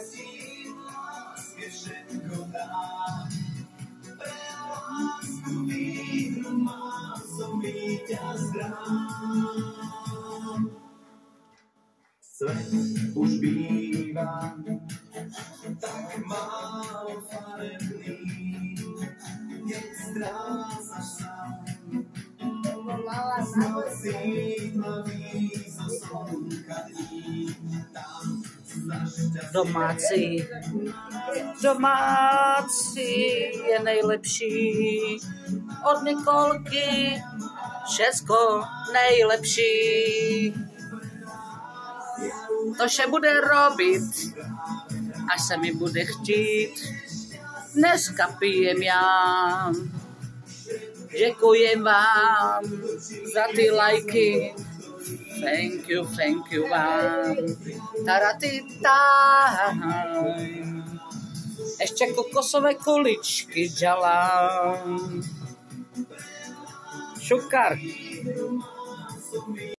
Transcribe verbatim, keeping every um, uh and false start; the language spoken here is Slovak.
Svet už býva tak málo farebný, keď strácaš sa z noci tmavý zo slnka dní. Tam za šťastie Domáci, domáci je nejlepší. Od Nikolky všecko nejlepší. To vše bude robit, až se mi bude chtít. Dneska pijem já. Děkujem vám za ty lajky. Thank you, thank you vám. Taratita. Ještě kokosové kuličky dělám. Šukar.